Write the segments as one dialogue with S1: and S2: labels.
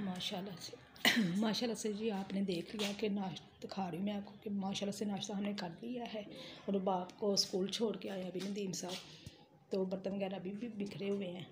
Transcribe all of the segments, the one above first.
S1: माशाल्लाह से माशाल्लाह से जी आपने देख लिया कि नाश्ता दिखा रही हूँ मैं आपको कि माशाल्लाह से नाश्ता हमने कर लिया है और बाप को स्कूल छोड़ के आया अभी नदीम साहब, तो बर्तन वगैरह अभी भी बिखरे हुए हैं।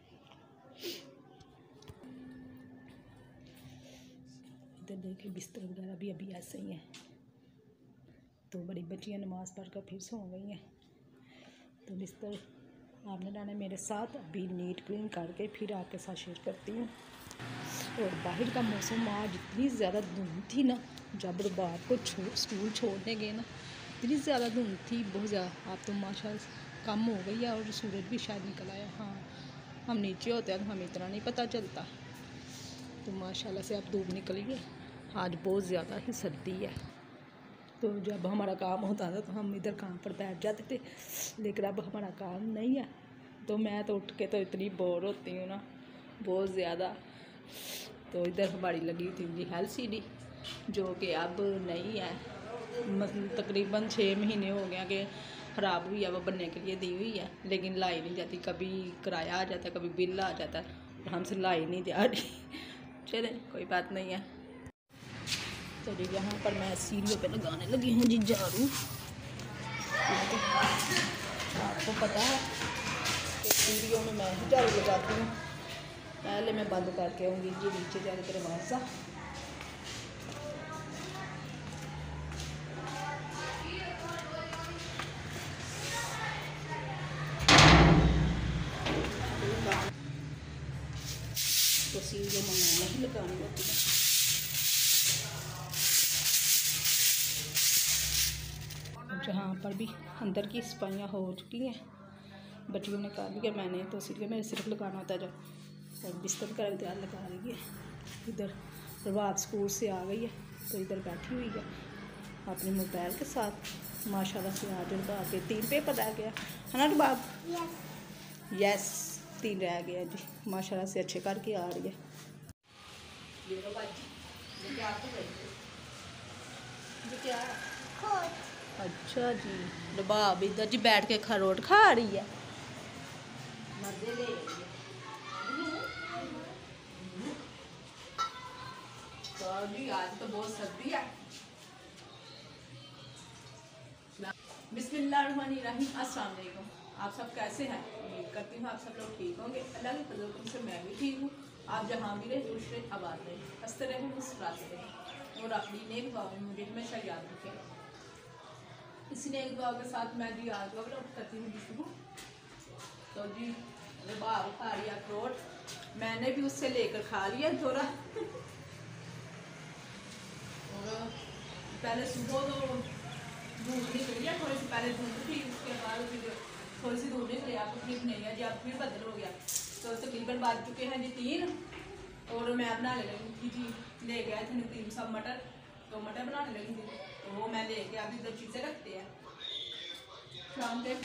S1: इधर देखिए बिस्तर वगैरह भी अभी ऐसे ही हैं। तो बड़ी बच्चियाँ नमाज़ पढ़ कर फिर सो गई हैं, तो बिस्तर आपने डाला मेरे साथ अभी नीट क्लीन करके फिर आपके साथ शेयर करती हूँ। और बाहर का मौसम आज इतनी ज़्यादा धुंध थी ना, जब बाप को स्कूल छोड़ने गए ना इतनी ज़्यादा धुंध थी, बहुत ज़्यादा। अब तो माशाल्लाह कम हो गई है और सूरज भी शायद निकल आया। हाँ, हम नीचे होते हैं तो हमें इतना नहीं पता चलता। तो माशाल्लाह से अब धूप निकली है, आज बहुत ज़्यादा ही सर्दी है। तो जब हमारा काम होता था तो हम इधर काम पर बैठ जाते थे, लेकिन अब हमारा काम नहीं है तो मैं तो उठ के तो इतनी बोर होती हूँ ना, बहुत ज़्यादा। तो इधर हमारी लगी थी जी LCD, जो कि अब नहीं है, मतलब तकरीबन 6 महीने हो गया कि ख़राब हुई है, वो बनने के लिए दी हुई है लेकिन लाई नहीं जाती। कभी किराया आ जाता है, कभी बिल आ जाता है और हमसे लाई नहीं जा रही। चले कोई बात नहीं है। तो जी यहाँ पर मैं सीढ़ियों पे लगाने लगी हूँ जी झाड़ू। आपको पता है कि सीढ़ियों में मैं ही झाड़ू लगाती हूँ। पहले मैं बंद करके आऊँगी जी नीचे जाके दरवाज़ा। तो सीढ़ियों में मैं नहीं लगानी होती है। जहाँ पर भी अंदर की सफाइयाँ हो चुकी हैं, बच्चियों ने कर लिया, मैंने तो सीढ़ियों में सिर्फ लगाना होता है। जब और बिस्तर का तैयार लगा रही है। इधर प्रभात स्कूल से आ गई है तो इधर बैठी हुई है अपने मोबाइल के साथ। माशाल्लाह से आज उनका आगे 3 पेपर रह गया है ना रुबाब? यस 3 रह गया जी, माशाल्लाह से अच्छे करके आ रही है। अच्छा जी, रुबाब इधर जी बैठ के खरोट खा रही है। मजे ले तो जी आज तो बहुत सर्दी है। बिस्मिल्लाहिर्रहमानिर्रहीम, अस्सलाम वालेकुम। आप सब कैसे हैं? उम्मीद करती हूँ आप सब लोग ठीक होंगे। अल्लाह के फजल से मैं भी ठीक हूँ। आप जहाँ भी रहे खुश रहे, आबाद रहे, हंसते रहे, मुस्कुराते रहे और अपनी नेक दुआ में मुझे हमेशा याद रखें। इसी नेक दुआ के साथ मैं जी आज का व्लॉग करती हूँ जिसको। तो जी रुबाब खा लिया अखरोट, मैंने भी उससे लेकर खा लिया थोड़ा। और पहले सुबह तो धूप निकली है, थोड़ी सी पहले धूप थी, उसके बाद फिर थोड़ी सी धूप निकली, आप ठीक नहीं है जी, आप फिर बदल हो गया। तो तकरीबन बाज चुके हैं जी 3 और मैं बनाने लगी थी जी, ले गया थे नदीम सब मटर, तो मटर बनाने लगी थी तो वो मैं लेके अभी इधर चीज़ें रखते हैं शाम के।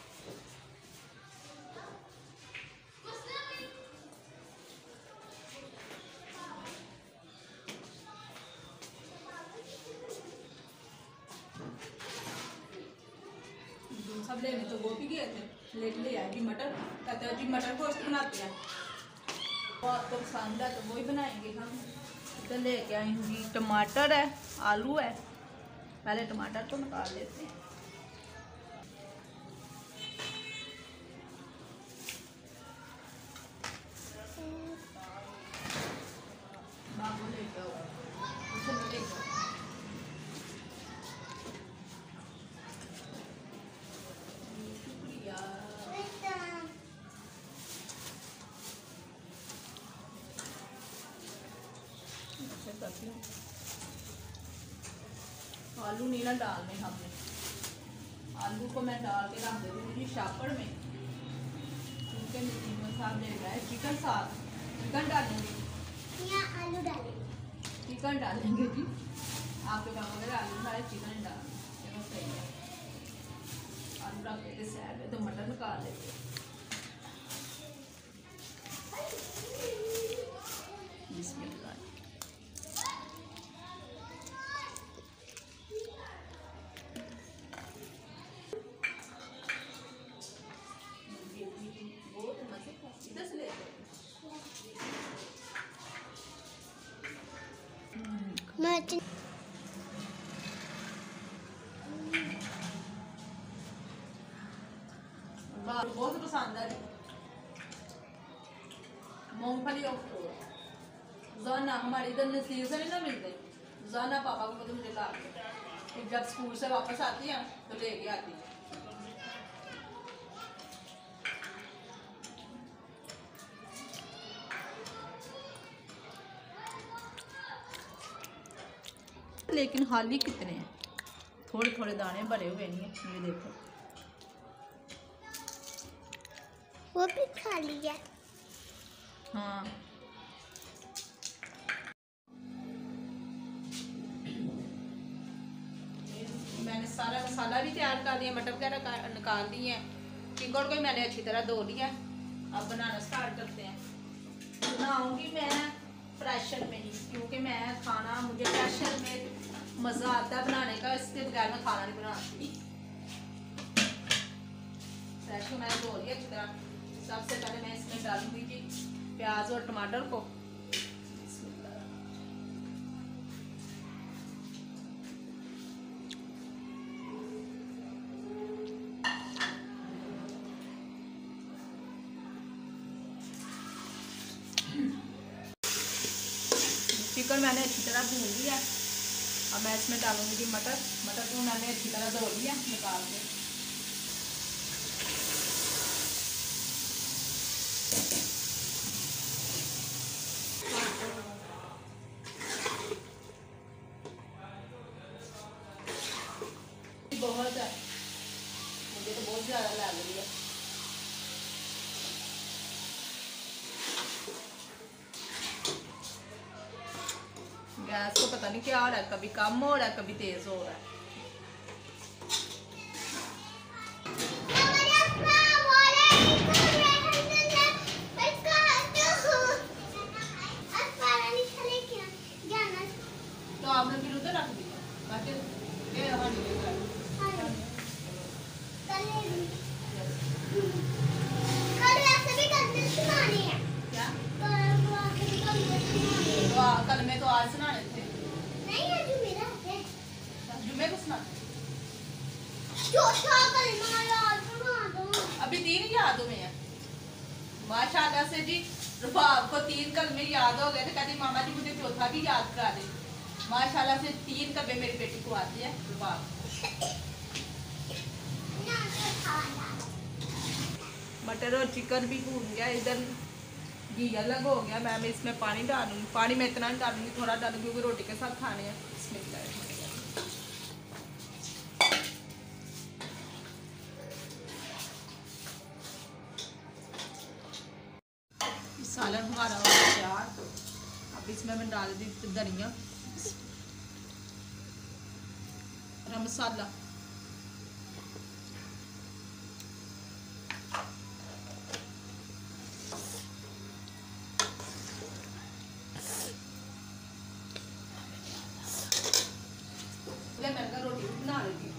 S1: सब लेने तो वो भी गए थे, लेके ले आए जी मटर, कहते हैं जी मटर गोश्त बनाते हैं, वो आपको पसंद है तो वही बनाएंगे हम। इधर लेके आई हूँ जी टमाटर है, आलू है, पहले टमाटर को निकाल लेते हैं। बाबू ले जाओ, ले जाओ। आलू नहीं ना डालने हमने, आलू को मैं डाल के रख देती हूँ शापड़ में, क्योंकि नदीम साहब ले रहा है चिकन साथ, चिकन डालेंगे या आलू डालेंगे? चिकन डालेंगे जी, आपके काम अगर आलू डाले चिकन डालेंगे, चलो सही है। आलू रख देते साइड में, तो मटर निकाल लेते हैं। बहुत पसंद है मूंगफली और रोजाना। हमारे इधर नजदीक से नहीं ना मिलते, रोजाना पापा को मतलब मुझे ला के जब स्कूल से वापस आती हैं तो लेके आती हैं। लेकिन हाली कितने हैं, थोड़े थोड़े दाने भरे हुए नहीं है। ये देखो
S2: वो भी खाली है।
S1: हाँ मैंने सारा मसाला भी तैयार कर दिया, मटर वगैरह निकाल दिए हैं। चिकन को मैंने अच्छी तरह धो लिया। अब बनाना स्टार्ट करते हैं। बनाऊंगी मैं प्रेशर में ही, क्योंकि मैं खाना मुझे प्रेशर में मज़ा आता है बनाने का, इसके बगैर मैं खाना नहीं बनाती। प्रेशर को मैंने धो लिया अच्छी तरह। सबसे पहले मैं इसमें डालूंगी जी प्याज और टमाटर को। चिकन मैंने अच्छी तरह भून लिया। अब मैं इसमें डालूंगी जी मटर। मटर को मैंने अच्छी तरह धो लिया निकाल के। बहुत है, मुझे तो बहुत ज़्यादा लग रही है। गैस को पता नहीं क्या हो रहा है, कभी कम हो रहा है कभी तेज हो रहा है। तो आपने फिर उधर रख दिया कल में तो आज सुनाने थे।
S2: नहीं है जो मेरा है।
S1: जुम्मे को सुना
S2: चौथा कलमा याद बना दो।
S1: अभी 3 यादों में है माशाल्लाह से जी। रुबाब को 3 कलमे याद हो गए थे, कहती मामा जी मुझे चौथा भी याद करा दे। माशाल्लाह से 3 कलमे मेरी बेटी को आती है रुबाब। मटर और चिकन भी भून गया, इधर घी अलग हो गया। मैं इसमें पानी डालूंगी। पानी मैं इतना नहीं डालूंगी, थोड़ा डालूंगी क्योंकि रोटी के साथ खाने हैं। इसमें सालन हमारा हो गया तैयार। अब इसमें मैं डाल दी धनिया और मसाला। मैंने रोटी बना लेती।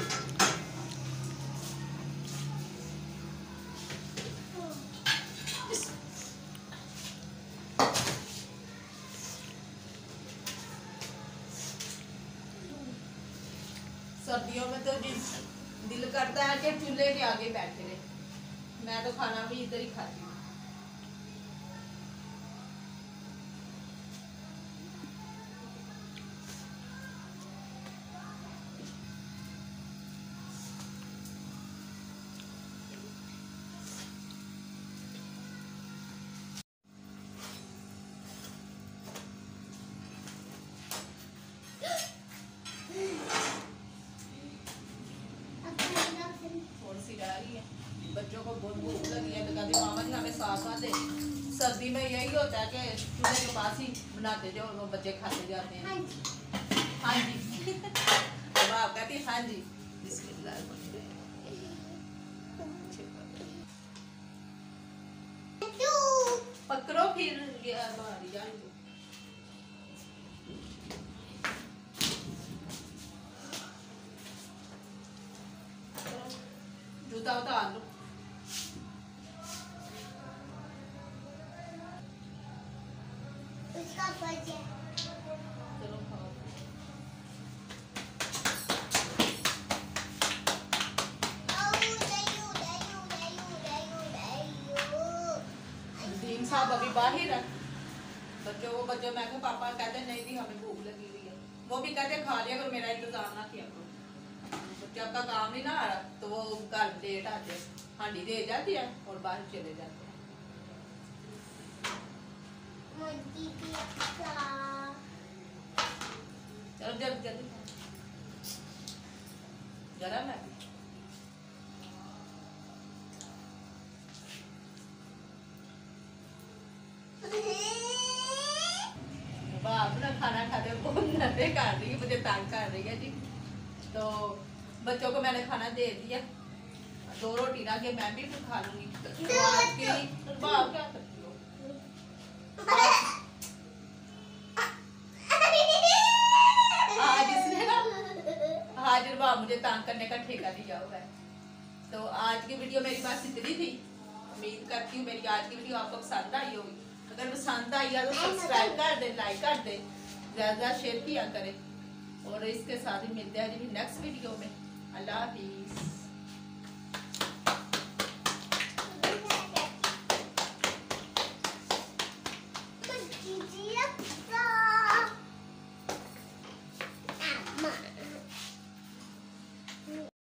S1: सर्दियों में तो दिल करता है कि चूल्हे के आगे बैठे रहे। मैं तो खाना भी इधर ही खाती हूँ। बच्चों को बहुत भूख लगी है तो कहती मामा जी हमें साथ साथ दे। सर्दी में यही होता है कि चूल्हे के पास ही बनाते जाओ, वो बच्चे खाते जाते हैं। हाँ जी अब आप कहती हाँ जी। पकड़ो फिर बाहरी जाएंगे। जूता उतार लो।
S2: उसका बजे
S1: चलो खाओ।
S3: साहब अभी बाहर है। बच्चों मैं कहा पापा कहते नहीं भी हमें भूख लगी हुई है, वो भी कहते खा लिया करो, मेरा इंतजार ना किया करो। जब का काम नहीं ना आ रहा तो वो घर लेट आते, हांडी दे जाती है और बाहर चले जाते हैं। चलो जल्दी जल्दी गरम है। अपना खाना खाते बहुत नखरे कर रही है, मुझे तंग कर रही है जी। तो बच्चों को मैंने खाना दे दिया, 2 रोटी ना के मैं भी कुछ खा लूंगी। तो आज की बाप क्या करती हो? आज इसने ना हाजिर बाप मुझे तंग करने का ठेका दिया हुआ है। तो आज की वीडियो मेरी पास इतनी थी। उम्मीद करती हूँ मेरी आज की वीडियो आपको पसंद आई होगी। अगर पसंद आई है तो सब्सक्राइब कर दे, लाइक कर दे, ज़्यादा शेयर किया करें। और इसके साथ ही मिलते हैं नेक्स्ट वीडियो में। अल्लाह हाफिज़।